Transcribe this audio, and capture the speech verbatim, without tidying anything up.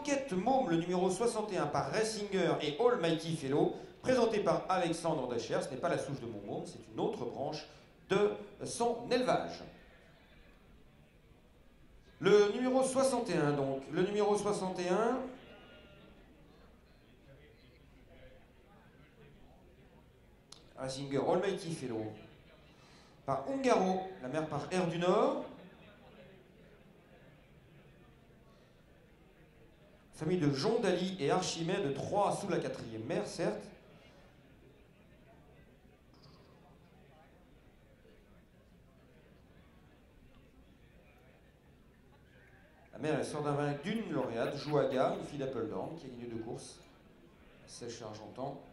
Rocket Môme, le numéro soixante et un par Ressinger et Almighty Fellow, présenté par Alexandre Dacher. Ce n'est pas la souche de mon môme, c'est une autre branche de son élevage. Le numéro soixante et un, donc. Le numéro soixante et un... Ressinger Almighty Fellow. Par Ungaro, la mère par Air du Nord. Famille de Jondali et Archimède, trois sous la quatrième mère, certes. La mère est sœur d'un vaincu d'une lauréate, Jouaga, une fille d'Apeldoorn, qui a gagné deux courses, sèche et argentan.